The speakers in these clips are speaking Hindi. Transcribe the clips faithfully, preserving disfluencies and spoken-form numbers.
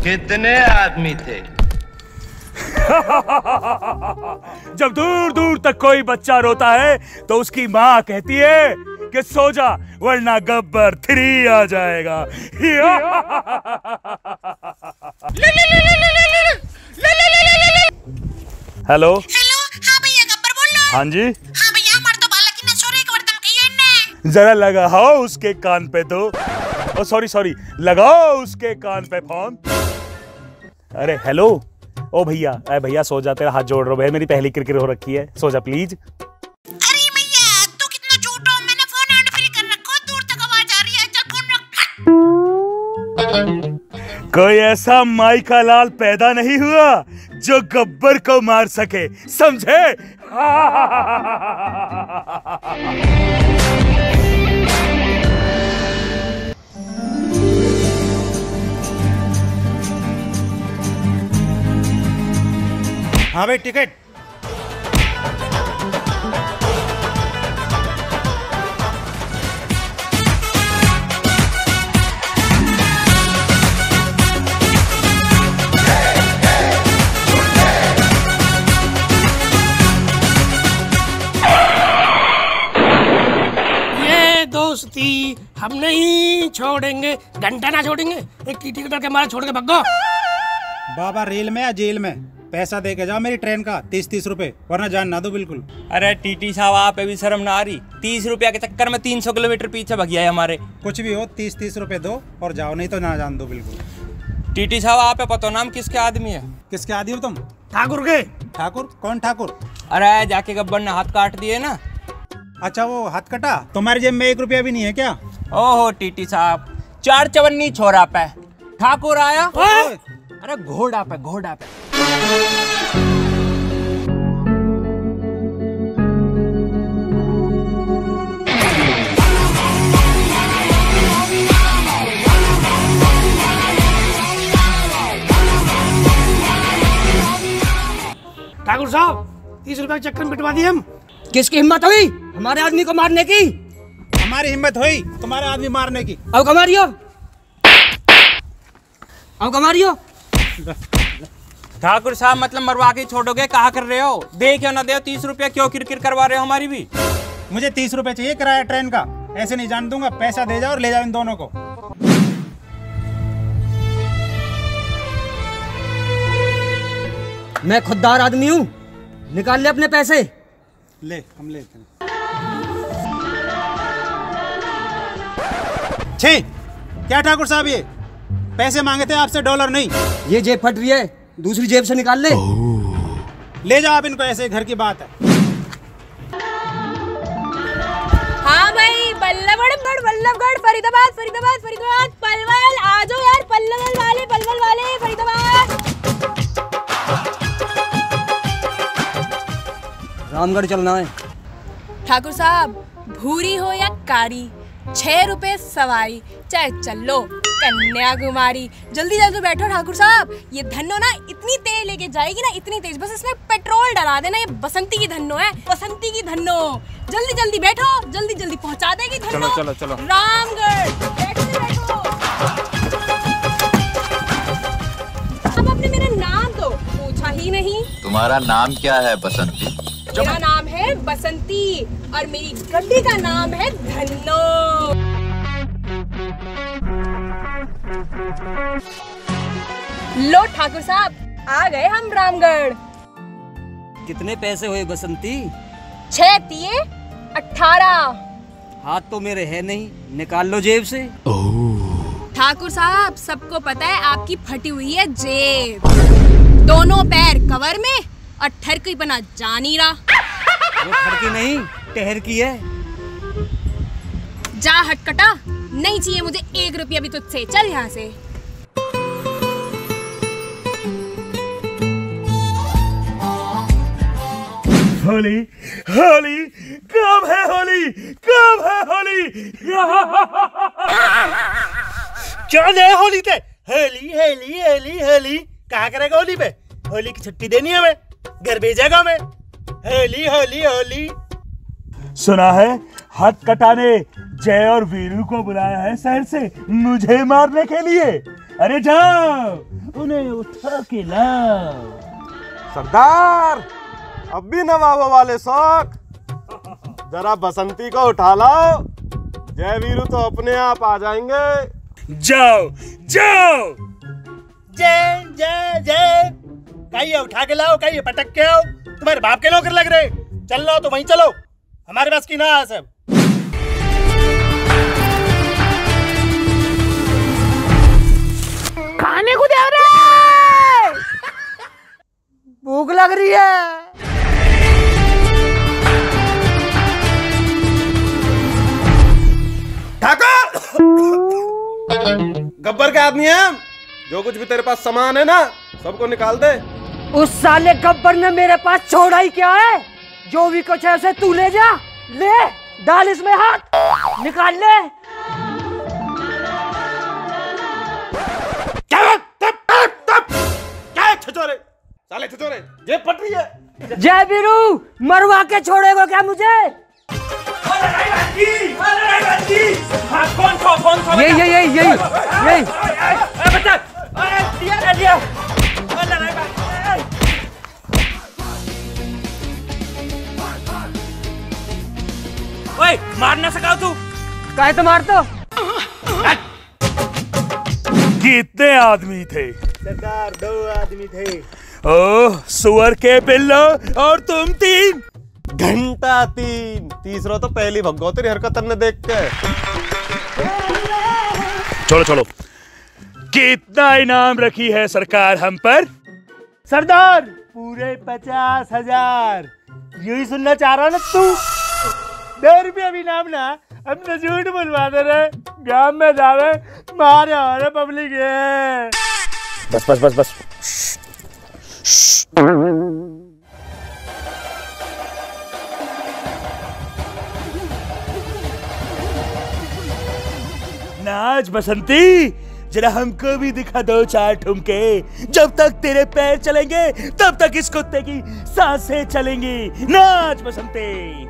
कितने आदमी थे? जब दूर दूर तक कोई बच्चा रोता है तो उसकी माँ कहती है कि सो जा वरना गब्बर थ्री आ जाएगा। हेलो हेलो, हाँ भैया गब्बर बोल रहे हो? हाँ जी। हाँ भैया, हमारे तो बालक की नसोरे एक वर्तन कही है इनने। जरा लगाओ उसके कान पे दो। ओ सॉरी सॉरी, लगाओ उसके कान पे फोन। अरे हेलो, ओ भैया, अरे भैया सो जा, तेरा हाथ जोड़ रहा हूँ भैया, मेरी पहली क्रिकेट हो रखी है, सो जा प्लीज। अरे भैया तू कितना झूठ हो, मैंने फोन हैंड फ्री कर रखा, दूर तक आवाज आ रही है, चल फोन रख। कोई ऐसा माई का लाल पैदा नहीं हुआ जो गब्बर को मार सके, समझे? हाँ भाई टिकट। ये दोस्ती हम नहीं छोड़ेंगे, घंटा ना छोड़ेंगे, एक टीटी कटर के मारे छोड़ के भगो। बाबा रेल में या जेल में? पैसा दे के जाओ मेरी ट्रेन का, तीस तीस रुपए, वरना जान ना दो बिल्कुल। अरे टीटी साहब, आप भी शर्म ना आ रही? तीस रुपया के चक्कर में तीन सौ किलोमीटर पीछे भगिया है हमारे। कुछ भी हो, तीस तीस रुपए दो और जाओ, नहीं तो ना जान दो बिल्कुल। टीटी साहब, आप पता नाम किसके आदमी है? किसके आदमी हो तुम? ठाकुर के। ठाकुर? कौन ठाकुर? अरे जाके गब्बर ने हाथ काट दिए ना। अच्छा वो हाथ कटा? तुम्हारी जेब में एक रुपया भी नहीं है क्या? ओहो टीटी साहब, चार चवन्नी छोरा पे ठाकुर आया। अरे घोड़ा पे, घोड़ा पे। ठाकुर साहब, तीस रुपए के चक्कर में पिटवा दिए हम। किसकी हिम्मत हुई हमारे आदमी को मारने की? हमारी हिम्मत हुई तुम्हारा आदमी मारने की। अब कमारियो, अब कमारियो। ठाकुर साहब, मतलब मरवा के छोड़ोगे? कहा कर रहे हो? दे क्यों ना दे, तीस रुपया क्यों किरकिर करवा रहे हो हमारी भी? मुझे तीस रुपए चाहिए किराया ट्रेन का, ऐसे नहीं जान दूंगा। पैसा दे जाओ और ले जाओ इन दोनों को। मैं खुददार आदमी हूँ, निकाल ले अपने पैसे। ले, हम लेते हैं। छी, क्या ठाकुर साहब ये पैसे मांगे थे आपसे, डॉलर नहीं। ये जेब फट रही है, दूसरी जेब से निकाल ले। ले जाओ आप इनको, ऐसे घर की बात है। हाँ भाई, बल्लभगढ़ बल्लभगढ़ फरीदाबाद फरीदाबाद फरीदाबाद पलवल, आ जाओ यार, पलवल वाले पलवल वाले फरीदाबाद। रामगढ़ चलना है। ठाकुर साहब, भूरी हो या कारी, छह रुपए सवारी, चाहे चलो कन्याकुमारी। जल्दी जल्दी बैठो ठाकुर साहब, ये धन्नो ना इतनी तेज लेके जाएगी ना, इतनी तेज, बस इसमें पेट्रोल डला देना। ये बसंती की धन्नो है, बसंती की धन्नो। जल्दी जल्दी बैठो, जल्दी जल्दी पहुंचा देगी धन्नो। चलो चलो चलो रामगढ़, बैठो बैठो। अब आपने मेरा नाम तो पूछा ही नहीं। तुम्हारा नाम क्या है बसंती? मेरा नाम है बसंती और मेरी गड्डी का नाम है धन्नो। लो ठाकुर साहब, आ गए हम रामगढ़। कितने पैसे हुए बसंती? छह तिये अठारह। हाथ तो मेरे है नहीं, निकाल लो जेब से। ठाकुर साहब, सबको पता है आपकी फटी हुई है जेब, दोनों पैर कवर में और ठरकी बना जा नहीं रहा। वो ठरकी नहीं, टहर की है। जा हटकटा, नहीं चाहिए मुझे एक रुपया भी तुझसे, चल यहाँ से। होली होली कब है होली, कब है होली? क्या ले होली ते? होली होली होली होली कहाँ करेगा होली पे? होली की छुट्टी देनी है हमें, घर भेजेगा हमें। होली होली होली। सुना है हाथ कटाने जय और वीरू को बुलाया है शहर से, मुझे मारने के लिए। अरे जाओ उन्हें उठा के लाओ। सरदार, अब भी नवाबों वाले शौक, जरा बसंती को उठा लाओ, जय वीरू तो अपने आप आ जाएंगे। जाओ जाओ। जय जय जय। कहिए उठा के लाओ, कहिए पटक के आओ, तुम्हारे बाप के नौकर लग रहे। चल लो तो वहीं चलो, हमारे पास की ना है सब। खाने को दे रहे, भूख लग रही है। ठाकुर, गब्बर के आदमी है, जो कुछ भी तेरे पास सामान है ना सबको निकाल दे। उस साले गब्बर ने मेरे पास छोड़ा ही क्या है? जो भी कुछ है उसे तू ले जा, ले डाल इसमें हाथ, निकाल ले। क्या छचोरे, साले छचोरे, जेब फट रही है। जय वीरू, मरवा के छोड़ेगा क्या मुझे? कौन कौन कौन कौन? यही यही यही यही यही। बच्चा, दिया दिया। ओए, मार ना सका तू? काहे तो मार तो? कितने आदमी थे? सरदार दो आदमी थे। ओह, सुअर के पिल्लो, और तुम तीन। घंटा तीन, तीसरा तो पहली भगो तेरी हरकत ने देख के। चलो चलो, कितना इनाम रखी है सरकार हम पर? सरदार पूरे पचास हजार। यही सुनना चाह रहा ना तू? दो रुपया भी नाम ना, हम तो झूठ बुलवा दे रहे, गांव में जावे मारे हमारे पब्लिक है। बस बस बस बस। नाच बसंती, जरा हमको भी दिखा दो चार ठुमके। जब तक तेरे पैर चलेंगे तब तक इस कुत्ते की सांसें चलेंगी। नाच बसंती।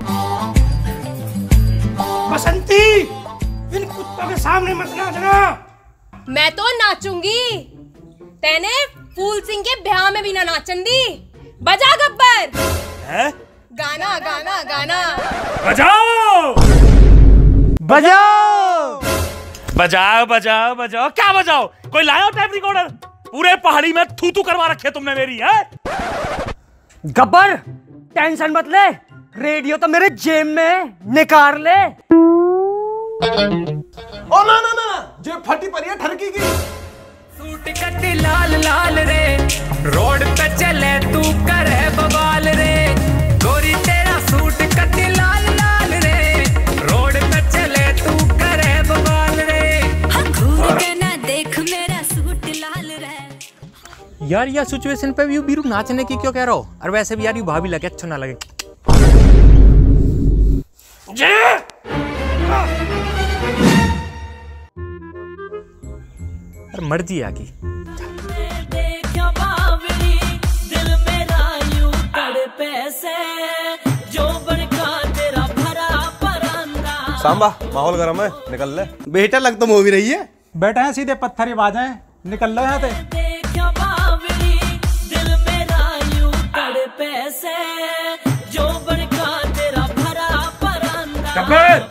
बसंती, इन कुत्तों के सामने मत नाचना। मैं तो नाचूंगी, तेने फूल सिंह के ब्याह में भी ना नाचन दी। बजा गब्बर। है? गाना गाना गाना बजाओ बजाओ बजाओ बजाओ बजाओ। क्या बजाओ? कोई लाया टेप रिकॉर्डर? पूरे पहाड़ी में थू थू करवा रखे तुमने मेरी। है गब्बर, टेंशन मत ले, रेडियो तो मेरे जेब में, निकाल ले। ओ ना ना ना, जेब फटी पड़ी है ठरकी की। सूट कटी लाल लाल रे, रोड पे चले तू करे बवाल रे। गोरी तेरा सूट कटी लाल लाल रे, रोड पे चले तू करे बवाल रे। घूर के ना देख मेरा सूट लाल रे। यार यह सिचुएशन पे भी बीरू नाचने की क्यों कह रहा हो? और वैसे भी यार यू भाभी लगे अच्छा ना लगे। मर्जी आ गई। दिल मेरा यूं तड़पे से, जो बड़का तेरा भरा परंदा। सांबा, माहौल गरम है, निकल ले। बेटा लग तो मूवी रही है, बैठे हैं सीधे पत्थर बाजा है, निकल लो यहाँ से। दिल मेरा यूं तड़पे से, जो बड़का तेरा भरा परंदा।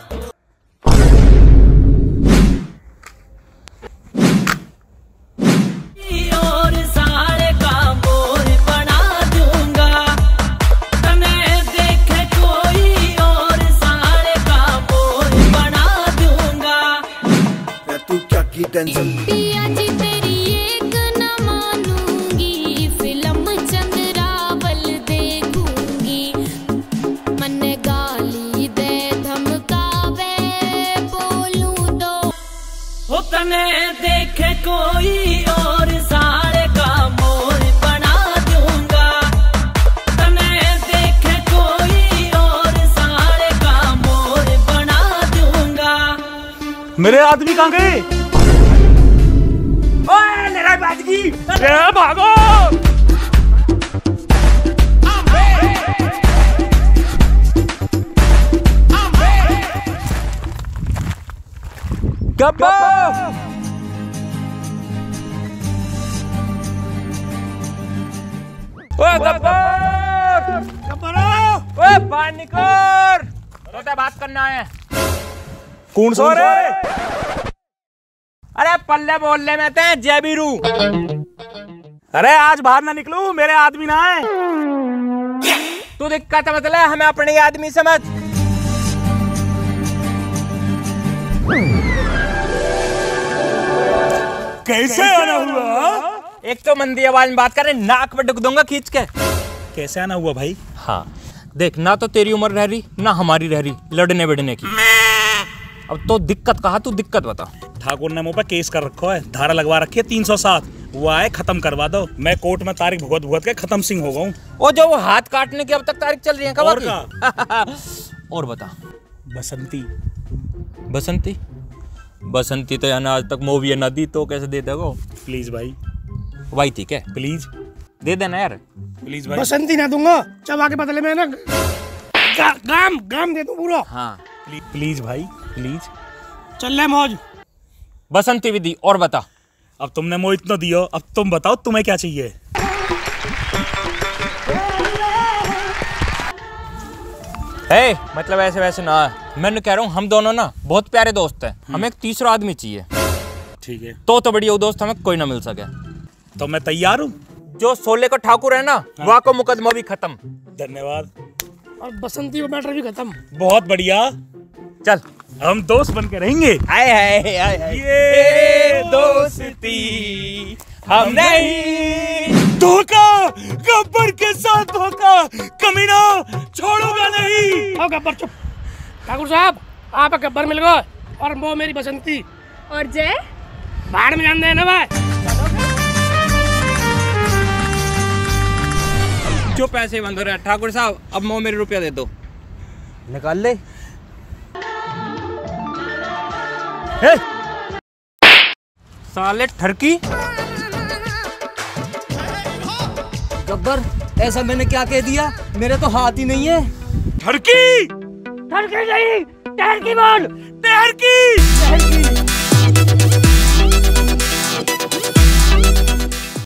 और सारे का मोर बना दूंगा, तने देखे कोई और सारे का मोर बना दूंगा। तू क्या की टेंशन? पिया जी तेरी एक न मानूंगी, फिल्म चंद्रावल देखूंगी। मन गाली दे धमकावे बोलूं तो, हो तने देखे कोई और सारे का मोर बना दूंगा। तने देखे कोई और सारे का मोर बना दूंगा। मेरे आदमी कहाँ गए? ओए लड़ाई बाजगी, अरे भागो। गब्बर, ओए गब्बर गब्बर ओए बाहर निकल तो बात करना है। कौन सो रे? अरे पल्ले बोलने में थे जय बीरू। अरे आज बाहर ना निकलू, मेरे आदमी ना है। तू दिक्कत मतलब हमें अपने आदमी समझ। कैसे आना हुआ? एक तो मंदी आवाज में बात करे, नाक पे ढुक दूंगा खींच के। कैसे आना हुआ भाई? हाँ देख, ना तो तेरी उम्र रह रही ना हमारी रह रही लड़ने बिड़ने की। अब तो दिक्कत कहा, तू दिक्कत बता। ठाकुर ने मुंह पे केस कर रखा है, धारा लगवा रखी है तीन सौ सात। वो आए खत्म करवा दो। मैं कोर्ट में तारीख भुगत भुगत के खत्म सिंह हो गऊं। ओ जो वो हाथ काटने की अब तक तारीख चल रही है कब और की? और बता। बसंती बसंती बसंती तो यानी आज तक मूवी न दी तो कैसे दे दोगे? प्लीज भाई, भाई ठीक है प्लीज दे देना यार, प्लीज भाई। बसंती ना दूंगा, चबा के बदले में ना गा, गाम गाम दे दूं पूरा। हाँ प्लीज भाई प्लीज। चल ले मौज। बसंती भी दी। और बता। अब तुमने मुझे इतना दियो, अब तुम बताओ तुम्हें क्या चाहिए? हे मतलब ऐसे वैसे ना है, मैं कह रहा हूँ हम दोनों ना बहुत प्यारे दोस्त हैं, हमें एक तीसरा आदमी चाहिए। ठीक है तो तो बढ़िया दोस्त हमें कोई ना मिल सके। तो मैं तैयार हूँ। जो शोले का ठाकुर है ना, हाँ। वहाँ को मुकदमा भी खत्म। धन्यवाद। और बसंती का मैटर भी खत्म। बहुत बढ़िया, चल हम दोस्त बन के रहेंगे। आए आए आए आए। ये दोस्ती हम नहीं। धोखा, गब्बर के साथ धोखा, कमीना छोड़ूंगा नहीं। ओ गब्बर चुप। ठाकुर साहब आप गब्बर मिल गए और वो मेरी बसंती। और जय बाहर में जान दे ना भाई। जो पैसे बंद हो रहे हैं ठाकुर साहब, अब मो मेरे रुपया दे दो। निकाल ले। हे! साले ठरकी। गब्बर ऐसा मैंने क्या कह दिया? मेरे तो हाथ ही नहीं है। ठरकी ठरकी नहीं, टहर की बोल। ठरकी